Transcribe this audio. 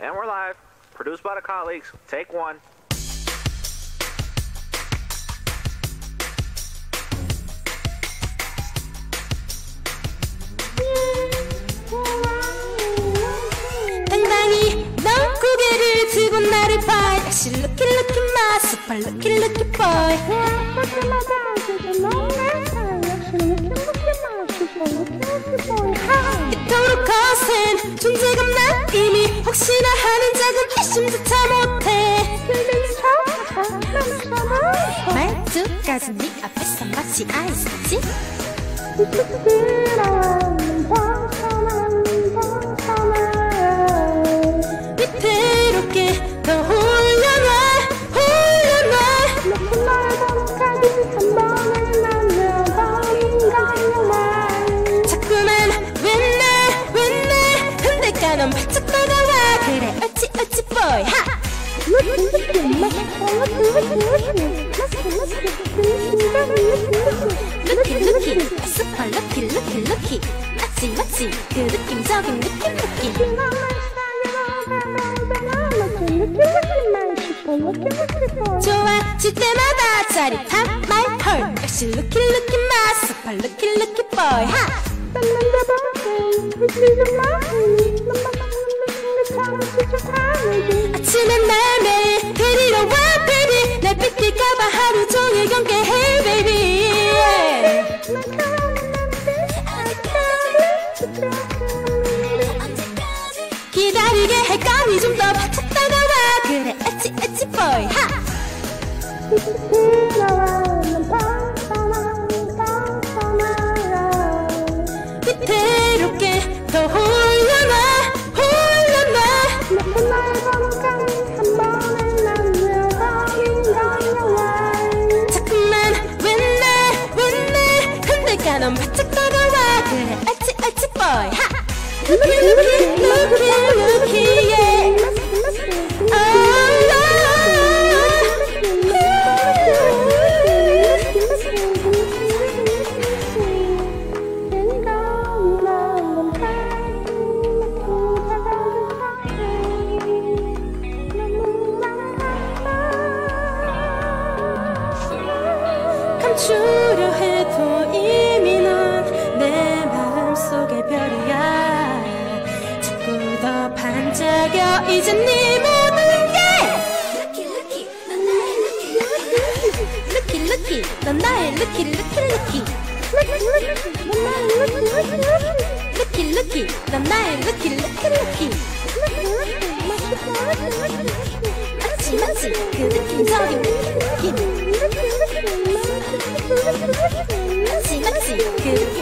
And we're live. Produced by the colleagues. Take one. 당당히 넌 고개를 들고 나를 봐. 역시 lucky lucky my super lucky lucky boy. 이토록 거센 존재감 난 이미 혹시나 하는 작은 의심조차 못해. 말투까지 네 앞에서 마치 아이스지. 위태롭게 더 홀려놔 홀려놔. 높은 날 번까지 한 번에 날려버린 거야. 자꾸만 웬날 흔들까 넌 바짝 다가와. 그래 어찌 어찌 boy 하. lucky lucky super lucky lucky lucky. 마치 그 느낌적인 느낌. 좋아질 때마다 짜릿한 my heart. 역시 lucky lucky my super lucky lucky boy 하. 아침엔 날 매일 데리러 와 baby. 날 뺏길까봐 하루 종일 경계해 baby. 기다리게 할 거니 좀 더 바짝 다가와. 그래 어찌 어찌 boy 하. 위태롭게 더 홀려놔 홀려놔. 높은 날 번까지 한 번에 날려버린 거야. 자꾸만 웬날 흔들까 넌 바짝 다가와. 그래 어찌 어찌 boy 하. lucky lucky lucky lucky yeah. 감추려 해도 이미 넌 내 마음속의 별이야. 자꾸 더 반짝여 이제 네 모든 게. lucky lucky 넌 나의 lucky lucky lucky. lucky lucky 넌 나의 lucky lucky lucky. 마치 그 느낌적인 느낌. 마치 그